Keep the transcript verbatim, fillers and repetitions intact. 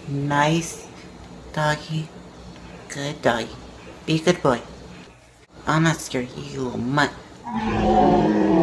Nice doggy. Good doggy. Be a good boy. I'll not scare you, you little mutt.